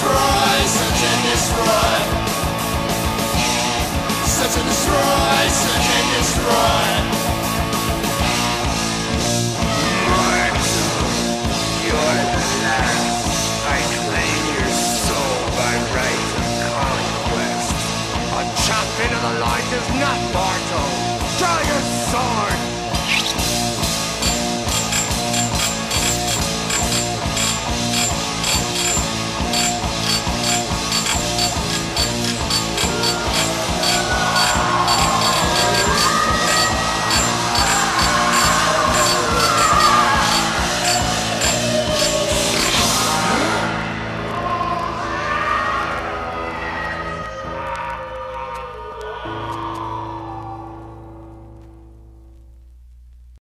destroy, search and destroy. Search and destroy, search and destroy. Mortal, you're the last. I claim your soul by right of conquest. A champion of the light is not mortal. Draw your